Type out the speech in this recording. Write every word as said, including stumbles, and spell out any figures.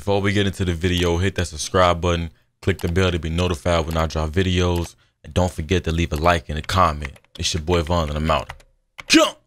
before we get into the video, hit that subscribe button, click the bell to be notified when I drop videos, and don't forget to leave a like and a comment. It's your boy Von and I'm out. Jump!